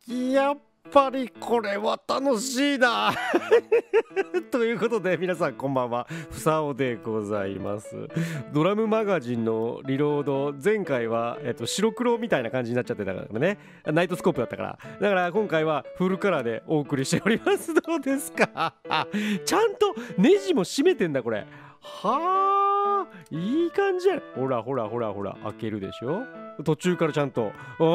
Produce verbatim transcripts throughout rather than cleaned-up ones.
やっぱりこれは楽しいなということで皆さんこんばんは、ふさおでございます。ドラムマガジンのリロード、前回は、えっと、白黒みたいな感じになっちゃってたからね、ナイトスコープだったから、だから今回はフルカラーでお送りしております。どうですかちゃんとネジも締めてんだこれ。はあ、いい感じじゃん。ほらほらほらほら、開けるでしょ、途中からちゃんと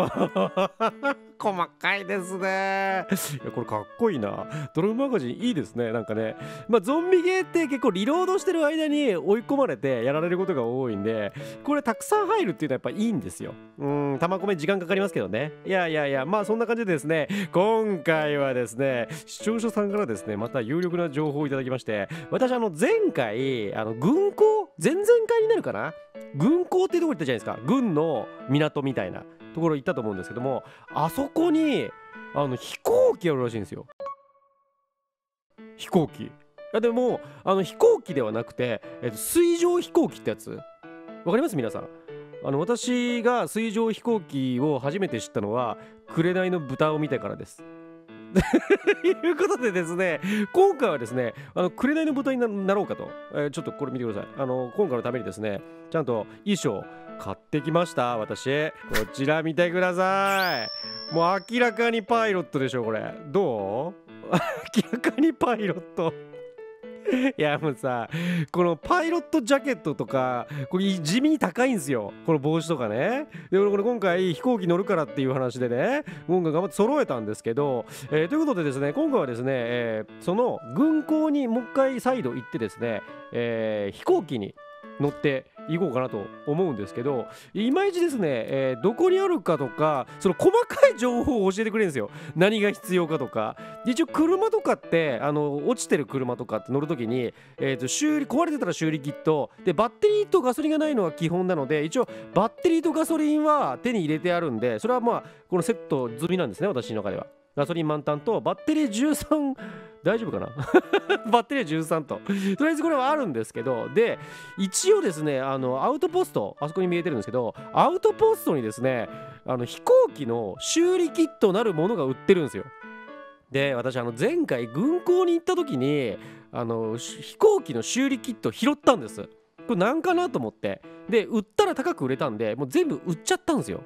細かいですね。いやこれかっこいいな。ドラムマガジンいいですね。なんかね、まあゾンビゲーって結構リロードしてる間に追い込まれてやられることが多いんで、これたくさん入るっていうのはやっぱいいんですよ。うん、玉込め時間かかりますけどね。いやいやいや、まあそんな感じでですね、今回はですね、視聴者さんからですね、また有力な情報をいただきまして、私あの前回あの軍港、前々回になるかな、軍港っていうところ行ったじゃないですか。軍の港みたいなところ行ったと思うんですけども、あそこにあの飛行機あるらしいんですよ。飛行機。いやでもあの飛行機ではなくて、えっと、水上飛行機ってやつわかります皆さん。あの私が水上飛行機を初めて知ったのは紅の豚を見てからです。ということでですね、今回はですね、あの紅の豚に な, なろうかと、えー、ちょっとこれ見てください。あの今回のためにですね、ちゃんと衣装買ってきました。私こちら見てください。もう明らかにパイロットでしょこれ。どう明らかにパイロットいやもうさ、このパイロットジャケットとかこれ地味に高いんですよ、この帽子とかね。で俺これ今回飛行機乗るからっていう話でね、今回頑張って揃えたんですけど、えー、ということでですね、今回はですね、えー、その軍港にもう一回再度行ってですね、えー、飛行機に乗っていこうかなと思うんですけど、いまいちですね、えー、どこにあるかとかその細かい情報を教えてくれるんですよ。何が必要かとか。一応車とかってあの落ちてる車とかって乗るときに、えー、と修理壊れてたら修理キットで、バッテリーとガソリンがないのは基本なので、一応バッテリーとガソリンは手に入れてあるんで、それはまあこのセット済みなんですね、私の中では。ガソリン満タンとバッテリーじゅうさん、大丈夫かなバッテリーじゅうさんと、とりあえずこれはあるんですけど、で一応ですね、あのアウトポスト、あそこに見えてるんですけど、アウトポストにですね、あの飛行機の修理キットなるものが売ってるんですよ。で私あの前回軍港に行った時にあの飛行機の修理キット拾ったんです。これなんかなと思って、で売ったら高く売れたんで、もう全部売っちゃったんですよ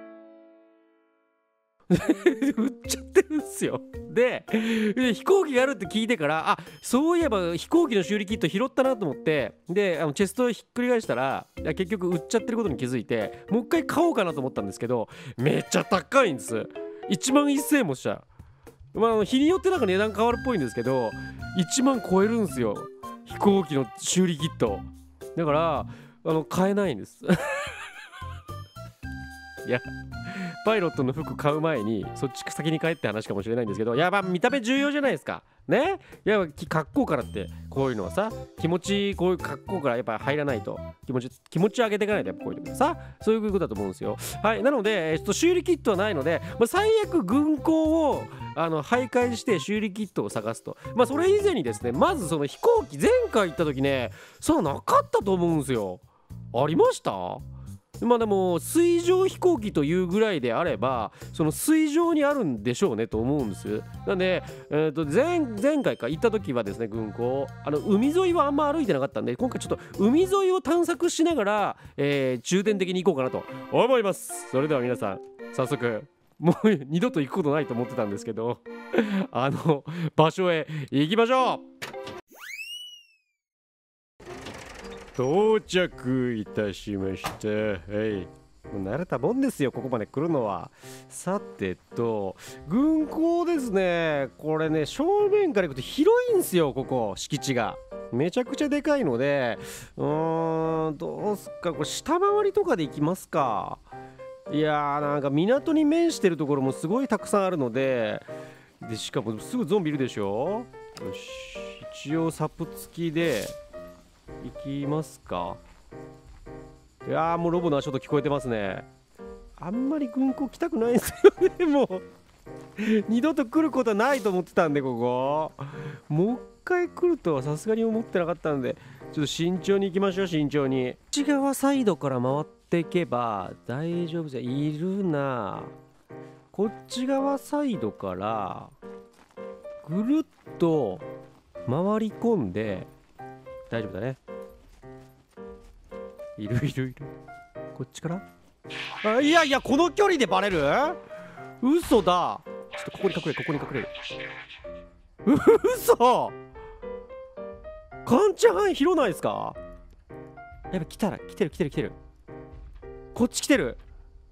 売っちゃってるんですよ。で飛行機があるって聞いてから、あ、そういえば飛行機の修理キット拾ったなと思って、であのチェストをひっくり返したら結局売っちゃってることに気づいて、もう一回買おうかなと思ったんですけど、めっちゃ高いんです。いちまんせんえんもしちゃう。まあ日によってなんか値段変わるっぽいんですけど、いちまん超えるんですよ、飛行機の修理キット。だからあの買えないんですいやパイロットの服買う前にそっち先に買えって話かもしれないんですけど、いやまあ見た目重要じゃないですかね。いや格好からってこういうのはさ、気持ち、こういう格好からやっぱ入らないと、気持ち気持ち上げていかないとやっぱこういうのさ、そういうことだと思うんですよ。はい、なので、えっと、修理キットはないので、まあ、最悪軍港をあの徘徊して修理キットを探すと。まあそれ以前にですね、まずその飛行機前回行った時ね、そうなかったと思うんですよ。ありました？まあでも水上飛行機というぐらいであれば、その水上にあるんでしょうねと思うんです。なんで、えー、と 前, 前回か行った時はですね、軍港あの海沿いはあんま歩いてなかったんで、今回ちょっと海沿いを探索しながら、えー、重点的に行こうかなと思います。それでは皆さん早速、もう二度と行くことないと思ってたんですけどあの場所へ行きましょう。到着いたしました。はい、もう慣れたもんですよ、ここまで来るのは。さてと、軍港ですね。これね、正面から行くと広いんですよ、ここ敷地がめちゃくちゃでかいので、うーん、どうすっか、これ下回りとかで行きますか。いやー、なんか港に面してるところもすごいたくさんあるので、でしかもすぐゾンビいるでしょ。よし、一応サプ付きで行きますか。いやー、もうロボの足音聞こえてますね。あんまり軍港来たくないんですよねもう二度と来ることはないと思ってたんで、ここもう一回来るとはさすがに思ってなかったんで、ちょっと慎重に行きましょう。慎重に内側サイドから回っていけば大丈夫じゃ。いるな。 こっち側サイドからぐるっと回り込んで大丈夫だね。いるいるいる。こっちから、あ、いやいや、この距離でバレる？嘘だ。ちょっとここに隠れる、ここに隠れる。う嘘。感知範囲広ないですか？やべ、来たら、来てる来てる来てる。こっち来てる。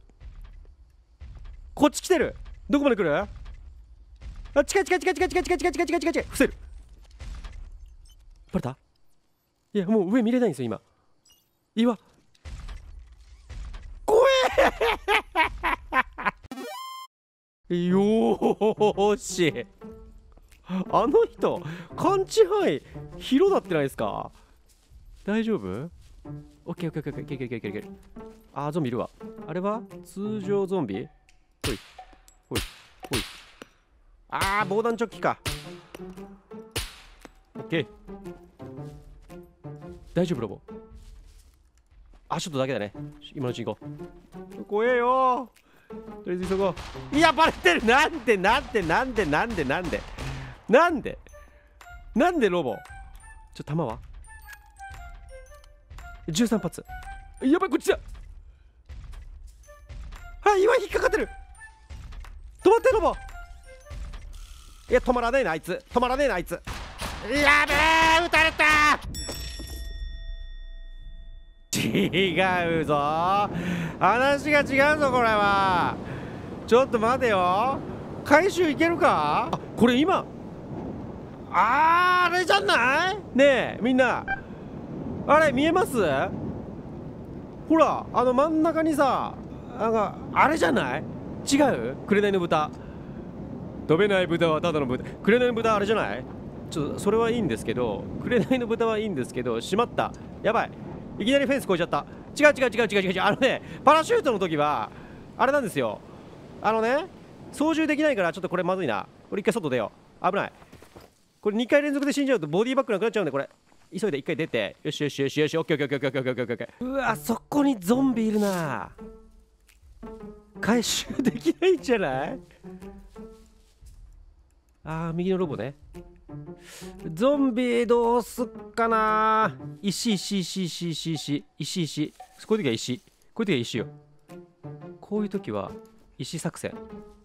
こっち来てる。どこまで来る？あ、近い近い近い近い近い近い近い近い近い近い近い。伏せる。バレた？いや、もう上見れないんですよ今。岩。怖え。よーし。あの人感知範囲広なってないですか？大丈夫？オッケーオッケーオッケーオッケー、いけるいけるいけるいける。あー、ゾンビいるわ。あれは通常ゾンビ？ほいほいほい。あー、防弾チョッキか。オッケー。大丈夫ロボ。あ、ちょっとだけだね。今のうち行こう。怖えよー。とりあえず急ごう。いや、バレてる。なんでなんでなんでなんでなんでなんでなんでロボ。ちょ、弾はじゅうさん発。やばい、こっちだ。はい、岩引っかかってる。止まってロボ。いや、止まらねえなあいつ。止まらねえなあいつ。やべえ、撃たれた。違うぞ、話が違うぞこれは。ちょっと待てよ、回収いけるか。あ、これ今、あー、あれじゃない？ねえみんな、あれ見えます？ほら、あの真ん中にさ、なんかあれじゃない？違う？紅の豚。飛べない豚はただの豚。紅の豚あれじゃない？ちょっとそれはいいんですけど、紅の豚はいいんですけど、しまった、やばい、いきなりフェンス越えちゃった。違う違う違う違う違う違う。あのね、パラシュートの時はあれなんですよ。あのね、操縦できないからちょっとこれまずいな。これ一回外出よう。危ない。これにかい連続で死んじゃうとボディバッグなくなっちゃうんで、これ急いでいっかい出て。よしよしよしよし、オッケーオッケーオッケーオッケーオッケーオッケー。うわ、そこにゾンビいるな。回収できないんじゃない？あー、右のロボね。ゾンビどうすっかな。石石石石石石石石。こういう時は石。こういう時は石よ。こういう時は石作戦。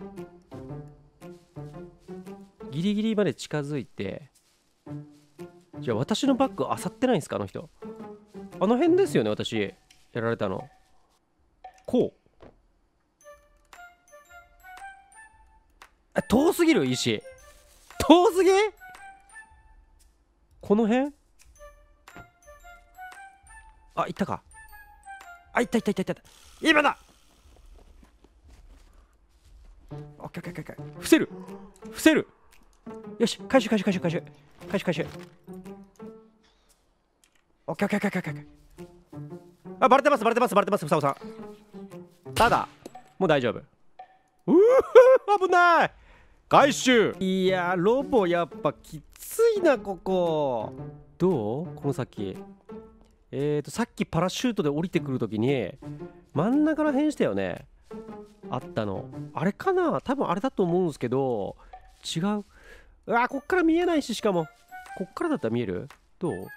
ギリギリまで近づいて。じゃあ私のバッグ漁ってないんですかあの人。あの辺ですよね、私やられたの。こう。あ、遠すぎる石。遠すぎ。この辺。あ、いったか。あ、いったいったいったいった。今だ。オッケーオッケーオッケー。伏せる伏せる。よし、回収回収回収回収回収回収。オッケーオッケーオッケーオッケー。あ、バレてますバレてますバレてます。ふさおさん、ただもう大丈夫。うー、危ない。回収。いや、ロボやっぱきついなここ。どう？この先。えーとさっきパラシュートで降りてくるときに真ん中らへんしたよね、あったの。あれかな、多分あれだと思うんですけど、違う。うわ、こっから見えないし、しかもこっからだったら見える？どう？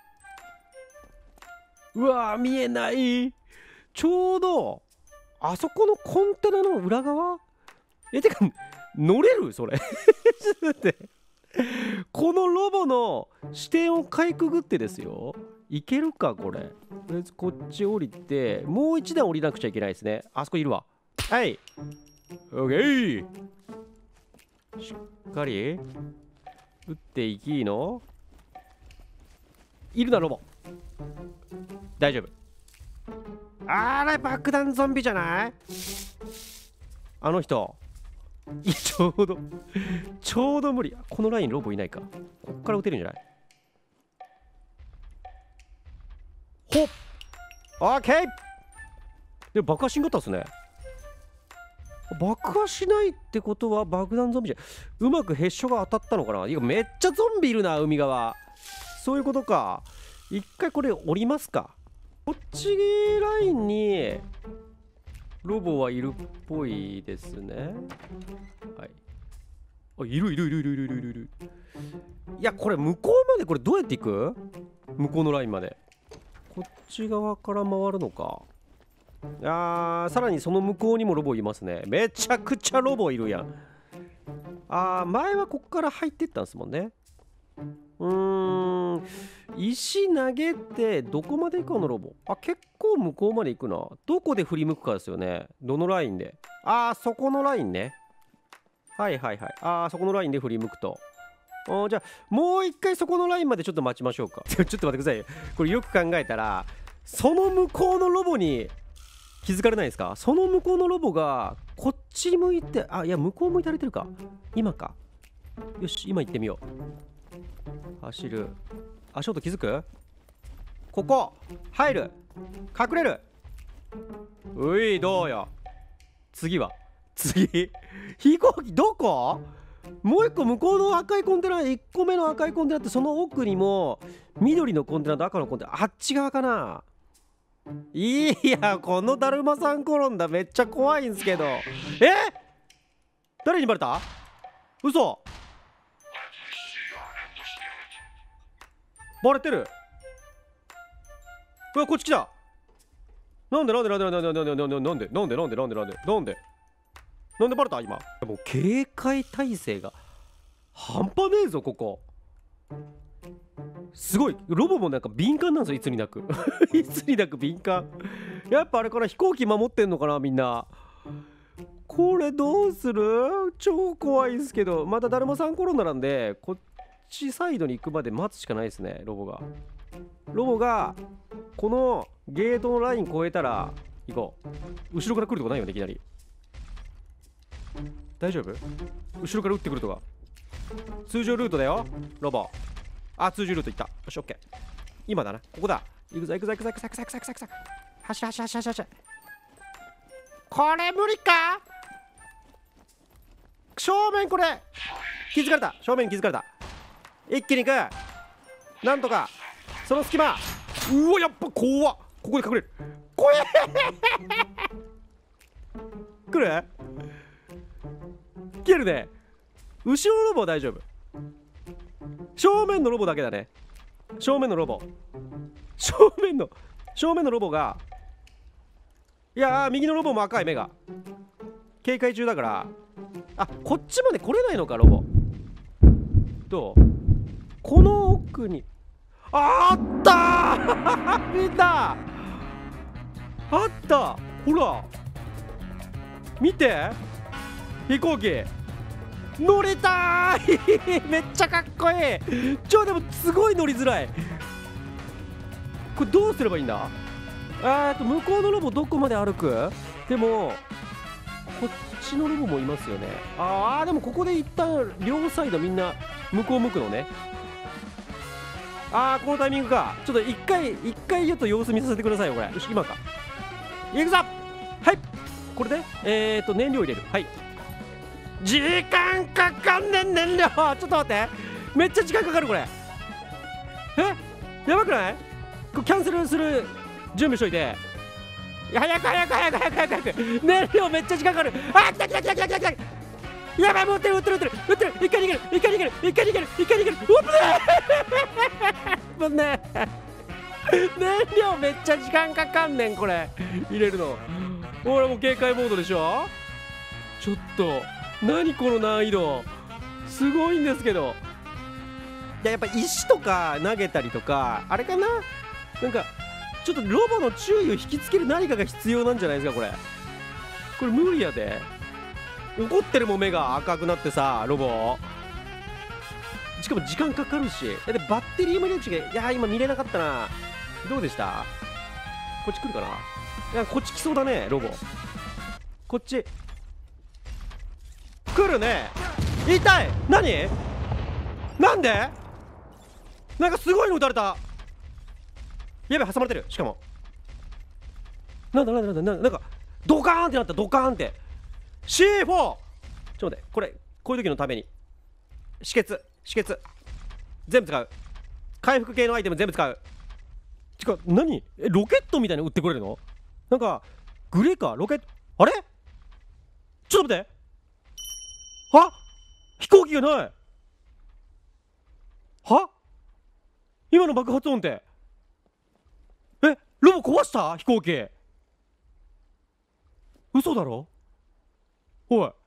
うわ、見えない。ちょうどあそこのコンテナの裏側。え、てか乗れるそれ。ちょっと待って、このロボの視点をかいくぐってですよ、いけるかこれ。とりあえずこっち降りて、もう一段降りなくちゃいけないですね。あそこいるわ。はい、オッケー。しっかり撃っていきの。いるなロボ。大丈夫。あれ爆弾ゾンビじゃない？あの人。いや、ちょうどちょうど無理。このラインロボいないか。こっから撃てるんじゃない？ほっ、オッケー。でも爆破しんかったっすね。爆破しないってことは爆弾ゾンビじゃうまくヘッショが当たったのかな。いや、めっちゃゾンビいるな海側。そういうことか。一回これ降りますか。こっちラインにロボはいるっぽいですね。はい。あ、いるいるいるいるいるいるいる。いや、これ向こうまでこれどうやって行く？向こうのラインまで。こっち側から回るのか。いやー、さらにその向こうにもロボいますね。めちゃくちゃロボいるやん。あー、前はこっから入ってったんですもんね。うーん、石投げてどこまで行くのロボ。あ、結構向こうまで行くな。どこで振り向くかですよね。どのラインで。あー、そこのラインね。はいはいはい。あー、そこのラインで振り向くと。あ、じゃあもう一回そこのラインまでちょっと待ちましょうか。ちょっと待ってくださいよ。これよく考えたらその向こうのロボに気づかれないですか？その向こうのロボがこっち向いて、あ、いや向こう向いてられてるか。今か。よし、今行ってみよう。走る。足音気づく？ここ入る。隠れる。うい、どうよ。次は次飛行機どこ？もう一個向こうの赤いコンテナ、いっこめの赤いコンテナってその奥にも緑のコンテナと赤のコンテナ、あっち側かな。いや、このだるまさん転んだめっちゃ怖いんすけど。え？誰にバレた？嘘。バレてる。うわ、こっち来た。なんでなんでなんでなんでなんでなんでなんでなんでなんでなんでなんでなんでなんでバレた今。もう警戒態勢が半端ねえぞここ。すごい。ロボもなんか敏感なんですよ、いつになくいつになく敏感。やっぱあれから飛行機守ってんのかなみんな。これどうする？超怖いですけど、まただるまさん転んだなんでこっちサイドに行くまで待つしかないですね。ロボがロボがこのゲートのライン越えたら行こう。後ろから来るとかないよね、いきなり。大丈夫？後ろから撃ってくるとか。通常ルートだよロボ。あ、通常ルート行った。よし、オッケー。今だな、ここだ。行くぞ行くぞ行くぞ行くぞ行くぞ行くぞ行くぞ。走れ走れ走れ走れ。これ無理か。正面これ気づかれた。正面気づかれた。一気に行く。なんとかその隙間。うわ、やっぱ怖っ。ここで隠れる。怖え来る？来るね。後ろのロボは大丈夫。正面のロボだけだね。正面のロボ正面の正面のロボが、いやー、右のロボも赤い目が警戒中だから。あ、こっちまで来れないのかロボ。どう？この奥にあったーみんなあった。ほら見て、飛行機乗れたーめっちゃかっこいい。ちょ、でもすごい乗りづらい。これどうすればいいんだ？えっと向こうのロボどこまで歩く？でもこっちのロボもいますよね。あー、でもここで一旦両サイドみんな向こう向くのね。あー、このタイミングか。ちょっと一回一回ちょっと様子見させてくださいよこれ。よし、今か。行くぞ。はい、これでえーっと燃料入れる。はい、時間かかんねん燃料。ちょっと待って、めっちゃ時間かかるこれ。え、やばくない？これキャンセルする準備しといて。早く早く早く早く早く早く。燃料めっちゃ時間かかる。あ、来た来た来た来た来た来た。やばい、もう撃ってる撃ってる撃ってる撃ってる。一回逃げる一回逃げる一回逃げる一回逃げる。うっぶねねえ燃料めっちゃ時間かかんねんこれ入れるの。俺もう警戒モードでしょ。ちょっと何この難易度、すごいんですけど。いや、やっぱ石とか投げたりとかあれかな、なんかちょっとロボの注意を引きつける何かが必要なんじゃないですかこれ。これ無理やで。怒ってるもん、目が赤くなってさロボ。しかも時間かかるし、でバッテリーも入れるし、いや今見れなかったな。どうでした？こっち来るかな。いや、こっち来そうだねロボ。こっち来るね。痛い。何？なんで？なんかすごいの撃たれた。やべ、挟まれてる。しかもなんだなんだなんだなんだ、なんかドカーンってなった。ドカーンって シーフォー。 ちょっと待って、これこういう時のために止血止血全部使う。回復系のアイテム全部使う。てか何、えロケットみたいに撃ってくれるの？なんかグレーかロケット。 あれちょっと待って。あ、飛行機がない。は、今の爆発音って。え、ロボ壊した飛行機。嘘だろ。おい、